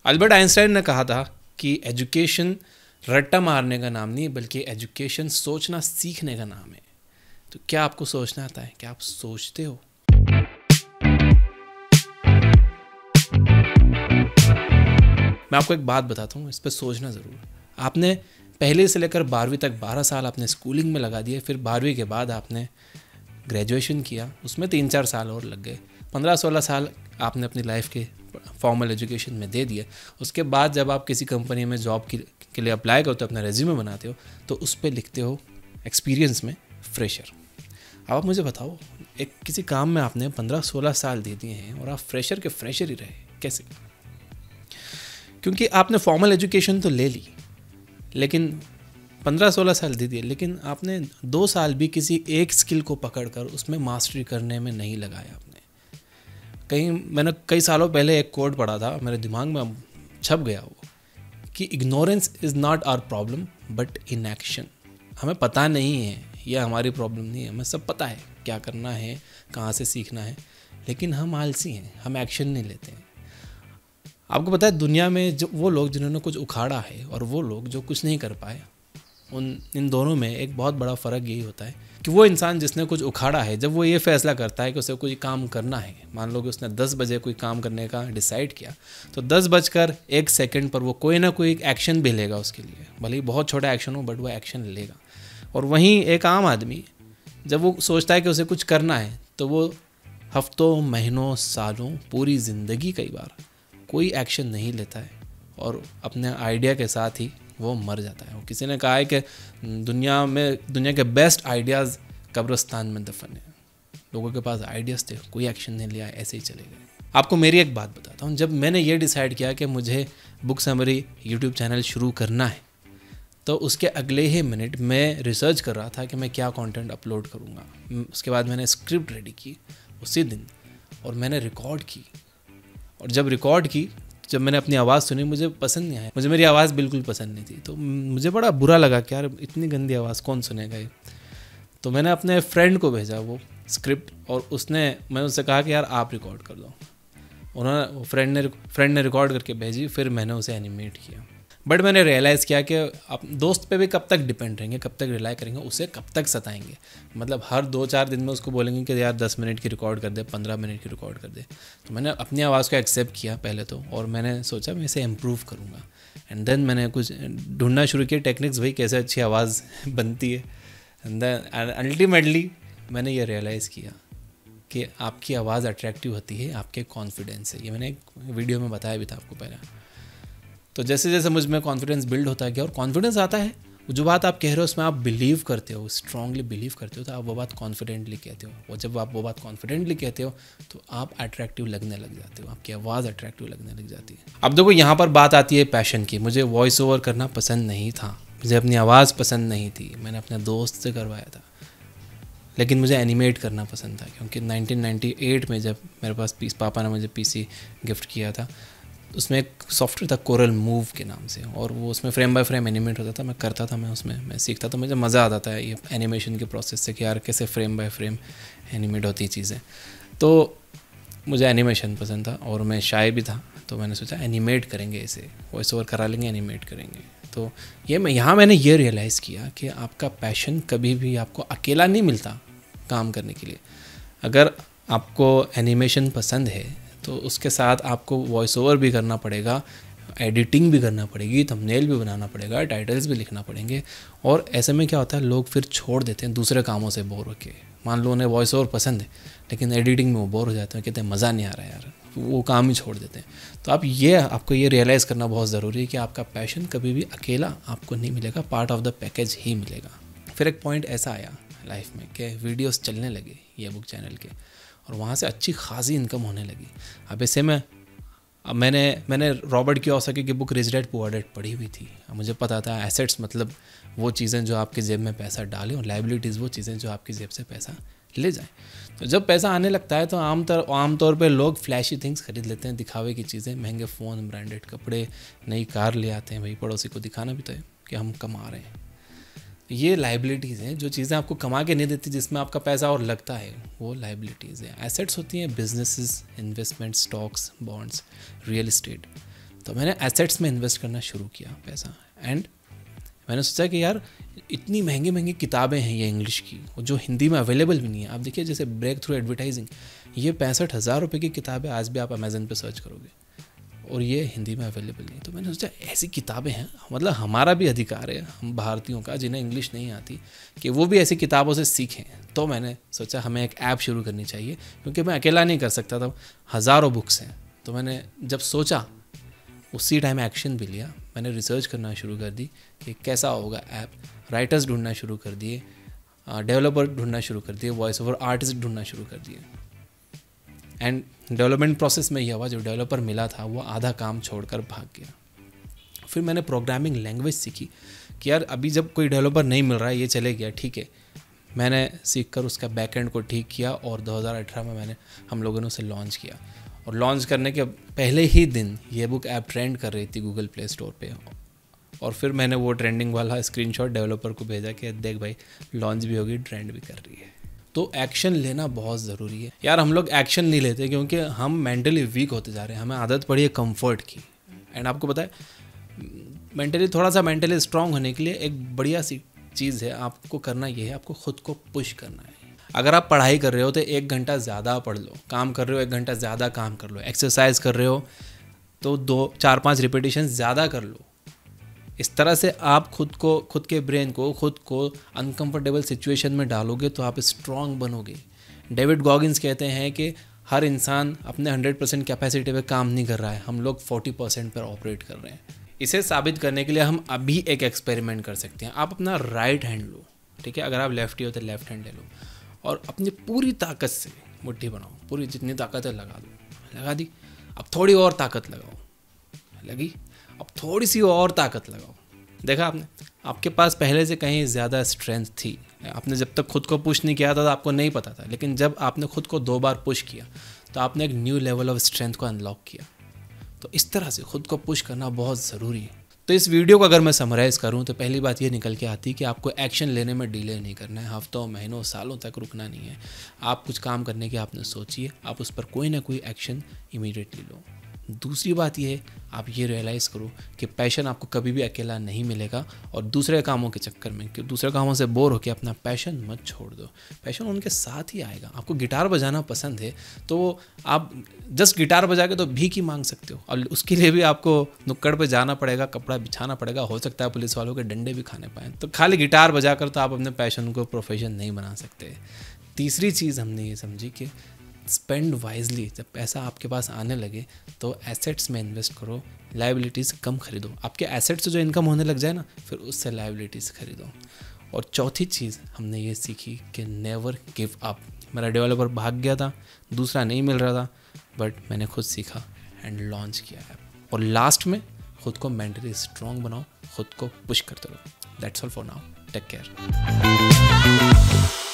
Albert Einstein ने कहा था कि एजुकेशन रट्टा मारने का नाम नहीं बल्कि एजुकेशन सोचना सीखने का नाम है। तो क्या आपको सोचना आता है? क्या आप सोचते हो? मैं आपको एक बात बताता हूँ, इस पर सोचना ज़रूर। आपने पहले से लेकर 12वीं तक 12 साल आपने स्कूलिंग में लगा दिए, फिर 12वीं के बाद आपने ग्रेजुएशन किया, उसमें 3-4 साल और लग गए, 15-16 साल आपने अपनी लाइफ के फॉर्मल एजुकेशन में दे दिए। उसके बाद जब आप किसी कंपनी में जॉब के लिए अप्लाई करते हो, अपना रेज्यूमे बनाते हो, तो उस पर लिखते हो एक्सपीरियंस में फ्रेशर। अब आप मुझे बताओ, एक किसी काम में आपने 15-16 साल दे दिए हैं और आप फ्रेशर के फ्रेशर ही रहे, कैसे? क्योंकि आपने फॉर्मल एजुकेशन तो ले ली, लेकिन 15-16 साल दे दिए, लेकिन आपने 2 साल भी किसी एक स्किल को पकड़कर उसमें मास्टरी करने में नहीं लगाया। मैंने कई सालों पहले एक कोट पढ़ा था, मेरे दिमाग में छप गया वो, कि ignorance is not our problem but inaction. हमें पता नहीं है, यह हमारी प्रॉब्लम नहीं है, हमें सब पता है क्या करना है, कहाँ से सीखना है, लेकिन हम आलसी हैं, हम एक्शन नहीं लेते हैं। आपको पता है दुनिया में जो वो लोग जिन्होंने कुछ उखाड़ा है और वो लोग जो कुछ नहीं कर पाए, इन दोनों में एक बहुत बड़ा फ़र्क यही होता है कि वो इंसान जिसने कुछ उखाड़ा है, जब वो ये फैसला करता है कि उसे कोई काम करना है, मान लो कि उसने 10 बजे कोई काम करने का डिसाइड किया, तो 10:01 पर वो कोई ना कोई एक्शन भी लेगा उसके लिए, भले ही बहुत छोटा एक्शन हो बट वो एक्शन लेगा। और वहीं एक आम आदमी जब वो सोचता है कि उसे कुछ करना है, तो वो हफ्तों, महीनों, सालों, पूरी ज़िंदगी कई बार कोई एक्शन नहीं लेता है और अपने आइडिया के साथ ही वो मर जाता है। किसी ने कहा है कि दुनिया के बेस्ट आइडियाज़ कब्रिस्तान में दफन है। लोगों के पास आइडियाज़ थे, कोई एक्शन नहीं लिया, ऐसे ही चले गए। आपको मेरी एक बात बताता हूँ, जब मैंने ये डिसाइड किया कि मुझे बुक समरी यूट्यूब चैनल शुरू करना है, तो उसके अगले ही मिनट मैं रिसर्च कर रहा था कि मैं क्या कंटेंट अपलोड करूँगा। उसके बाद मैंने स्क्रिप्ट रेडी की उसी दिन और मैंने रिकॉर्ड की। और जब मैंने अपनी आवाज़ सुनी, मुझे पसंद नहीं आया, मुझे मेरी आवाज़ बिल्कुल पसंद नहीं थी। तो मुझे बड़ा बुरा लगा कि यार इतनी गंदी आवाज़ कौन सुनेगा ये। तो मैंने अपने फ्रेंड को भेजा वो स्क्रिप्ट, और मैंने उससे कहा कि यार आप रिकॉर्ड कर दो। फ्रेंड ने रिकॉर्ड करके भेजी, फिर मैंने उसे एनिमेट किया। बट मैंने रियलाइज़ किया कि आप दोस्त पे भी कब तक डिपेंड रहेंगे, कब तक रिलाई करेंगे, उसे कब तक सताएंगे। मतलब हर 2-4 दिन में उसको बोलेंगे कि यार 10 मिनट की रिकॉर्ड कर दे, 15 मिनट की रिकॉर्ड कर दे। तो मैंने अपनी आवाज़ को एक्सेप्ट किया पहले तो, और मैंने सोचा मैं इसे इम्प्रूव करूँगा। एंड देन मैंने कुछ ढूंढना शुरू किया टेक्निक्स, भाई कैसे अच्छी आवाज़ बनती है। एंड देन अल्टीमेटली मैंने ये रियलाइज़ किया कि आपकी आवाज़ अट्रैक्टिव होती है आपके कॉन्फिडेंस से। ये मैंने एक वीडियो में बताया भी था आपको पहले। तो जैसे जैसे मुझ में कॉन्फिडेंस बिल्ड होता गया, और कॉन्फिडेंस आता है, जो बात आप कह रहे हो उसमें आप बिलीव करते हो, स्ट्रांगली बिलीव करते हो, तो आप वो बात कॉन्फिडेंटली कहते हो। और जब आप वो बात कॉन्फिडेंटली कहते हो तो आप अट्रैक्टिव लगने लग जाते हो, आपकी आवाज़ अट्रैक्टिव लगने लग जाती है। अब देखो यहाँ पर बात आती है पैशन की। मुझे वॉइस ओवर करना पसंद नहीं था, मुझे अपनी आवाज़ पसंद नहीं थी, मैंने अपने दोस्त से करवाया था। लेकिन मुझे एनिमेट करना पसंद था, क्योंकि 1998 में जब मेरे पास पापा ने मुझे पीसी गिफ्ट किया था, उसमें एक सॉफ्टवेयर था कोरल मूव के नाम से, और वो उसमें फ्रेम बाय फ्रेम एनिमेट होता था। मैं करता था, मैं सीखता था, मुझे मज़ा आता था ये एनिमेशन के प्रोसेस से कि यार कैसे फ्रेम बाय फ्रेम एनिमेट होती चीज़ें। तो मुझे एनिमेशन पसंद था और मैं शाय भी था, तो मैंने सोचा एनिमेट करेंगे, इसे वॉइस ओवर करा लेंगे, एनिमेट करेंगे। तो मैंने ये रियलाइज़ किया कि आपका पैशन कभी भी आपको अकेला नहीं मिलता काम करने के लिए। अगर आपको एनिमेशन पसंद है तो उसके साथ आपको वॉइस ओवर भी करना पड़ेगा, एडिटिंग भी करना पड़ेगी, थंबनेल भी बनाना पड़ेगा, टाइटल्स भी लिखना पड़ेंगे। और ऐसे में क्या होता है, लोग फिर छोड़ देते हैं दूसरे कामों से बोर होके। मान लो उन्हें वॉइस ओवर पसंद है, लेकिन एडिटिंग में वो बोर हो जाते हैं, कहते हैं मज़ा नहीं आ रहा यार, वो काम ही छोड़ देते हैं। तो आपको ये रियलाइज़ करना बहुत ज़रूरी है कि आपका पैशन कभी भी अकेला आपको नहीं मिलेगा, पार्ट ऑफ द पैकेज ही मिलेगा। फिर एक पॉइंट ऐसा आया लाइफ में कि वीडियोस चलने लगे ये बुक चैनल के, और वहाँ से अच्छी खासी इनकम होने लगी। अब ऐसे में मैंने रॉबर्ट कियोसाकी की book Rich Dad Poor Dad पढ़ी हुई थी। मुझे पता था एसेट्स मतलब वो चीज़ें जो आपकी जेब में पैसा डालें, और लाइबिलिटीज़ वो चीज़ें जो आपकी जेब से पैसा ले जाएं। तो जब पैसा आने लगता है तो आमतौर पे लोग फ्लैशी थिंग्स खरीद लेते हैं, दिखावे की चीज़ें, महंगे फ़ोन, ब्रांडेड कपड़े, नई कार ले आते हैं। भाई पड़ोसी को दिखाना भी तो है कि हम कमा रहे हैं। ये लाइबिलिटीज़ हैं, जो चीज़ें आपको कमा के नहीं देती, जिसमें आपका पैसा और लगता है, वो लाइबिलिटीज़ हैं। एसेट्स होती हैं businesses, investment, stocks, bonds, real estate. तो मैंने एसेट्स में इन्वेस्ट करना शुरू किया पैसा, एंड मैंने सोचा कि यार इतनी महंगी महंगी किताबें हैं ये इंग्लिश की, जो हिंदी में अवेलेबल भी नहीं है। आप देखिए जैसे ब्रेक थ्रू एडवर्टाइजिंग, ये 65,000 रुपये की किताब है, आज भी आप अमेजन पे सर्च करोगे, और ये हिंदी में अवेलेबल नहीं। तो मैंने सोचा ऐसी किताबें हैं, मतलब हमारा भी अधिकार है हम भारतीयों का जिन्हें इंग्लिश नहीं आती कि वो भी ऐसी किताबों से सीखें। तो मैंने सोचा हमें एक ऐप शुरू करनी चाहिए, क्योंकि मैं अकेला नहीं कर सकता था, हज़ारों बुक्स हैं। तो मैंने जब सोचा उसी टाइम एक्शन भी लिया, मैंने रिसर्च करना शुरू कर दी कि कैसा होगा ऐप, राइटर्स ढूंढना शुरू कर दिए, डेवलपर ढूंढना शुरू कर दिए, वॉइस ओवर आर्टिस्ट ढूंढना शुरू कर दिए। एंड डेवलपमेंट प्रोसेस में यह हुआ, जो डेवलपर मिला था वो आधा काम छोड़कर भाग गया। फिर मैंने प्रोग्रामिंग लैंग्वेज सीखी कि यार अभी जब कोई डेवलपर नहीं मिल रहा है, ये चले गया, ठीक है। मैंने सीखकर उसका बैकएंड को ठीक किया और 2018 में हम लोगों ने उसे लॉन्च किया। और लॉन्च करने के पहले ही दिन ये बुक ऐप ट्रेंड कर रही थी गूगल प्ले स्टोर पे, और फिर मैंने वो ट्रेंडिंग वाला स्क्रीनशॉट डेवलपर को भेजा कि देख भाई लॉन्च भी होगी, ट्रेंड भी कर रही है। तो एक्शन लेना बहुत ज़रूरी है यार। हम लोग एक्शन नहीं लेते क्योंकि हम मेंटली वीक होते जा रहे हैं, हमें आदत पड़ी है कंफर्ट की। एंड आपको पता है थोड़ा सा मेंटली स्ट्रांग होने के लिए एक बढ़िया सी चीज़ है, आपको करना ये है, आपको खुद को पुश करना है। अगर आप पढ़ाई कर रहे हो तो 1 घंटा ज़्यादा पढ़ लो, काम कर रहे हो 1 घंटा ज़्यादा काम कर लो, एक्सरसाइज कर रहे हो तो 2-4-5 रिपीटेशन ज़्यादा कर लो। इस तरह से आप खुद के ब्रेन को अनकंफर्टेबल सिचुएशन में डालोगे तो आप स्ट्रांग बनोगे। डेविड गॉगिन्स कहते हैं कि हर इंसान अपने 100% कैपेसिटी पे काम नहीं कर रहा है, हम लोग 40% पर ऑपरेट कर रहे हैं। इसे साबित करने के लिए हम अभी एक एक्सपेरिमेंट कर सकते हैं। आप अपना राइट हैंड लो, ठीक है, अगर आप लेफ्टी हो तो लेफ्ट हैंड ले लो, और अपनी पूरी ताकत से मुट्ठी बनाओ, पूरी जितनी ताकत है लगा दो, लगा दी। अब थोड़ी और ताकत लगाओ, लगी, अब थोड़ी सी और ताकत लगाओ। देखा आपने, आपके पास पहले से कहीं ज़्यादा स्ट्रेंथ थी। आपने जब तक खुद को पुश नहीं किया था तो आपको नहीं पता था, लेकिन जब आपने खुद को 2 बार पुश किया तो आपने एक न्यू लेवल ऑफ स्ट्रेंथ को अनलॉक किया। तो इस तरह से खुद को पुश करना बहुत ज़रूरी है। तो इस वीडियो को अगर मैं समराइज़ करूं तो पहली बात ये निकल के आती है कि आपको एक्शन लेने में डिले नहीं करना है, हफ्तों महीनों सालों तक रुकना नहीं है। आप कुछ काम करने की आपने सोची है, आप उस पर कोई ना कोई एक्शन इमीडिएटली लो। दूसरी बात ये है, आप ये रियलाइज़ करो कि पैशन आपको कभी भी अकेला नहीं मिलेगा, और दूसरे कामों के चक्कर में कि दूसरे कामों से बोर होकर अपना पैशन मत छोड़ दो। पैशन उनके साथ ही आएगा। आपको गिटार बजाना पसंद है तो आप जस्ट गिटार बजा के तो भीख ही मांग सकते हो, और उसके लिए भी आपको नुक्कड़ पे जाना पड़ेगा, कपड़ा बिछाना पड़ेगा, हो सकता है पुलिस वालों के डंडे भी खाने पाएँ। तो खाली गिटार बजा कर तो आप अपने पैशन को प्रोफेशन नहीं बना सकते। तीसरी चीज़ हमने ये समझी कि स्पेंड वाइजली। जब पैसा आपके पास आने लगे तो एसेट्स में इन्वेस्ट करो, लायबिलिटीज़ कम खरीदो। आपके एसेट्स से जो इनकम होने लग जाए ना, फिर उससे लायबिलिटीज़ खरीदो। और चौथी चीज़ हमने ये सीखी कि नेवर गिव अप। मेरा डेवलपर भाग गया था, दूसरा नहीं मिल रहा था, बट मैंने खुद सीखा एंड लॉन्च किया है। और लास्ट में खुद को मेंटली स्ट्रॉन्ग बनाओ, खुद को पुश करते रहो। That's all for now, take care.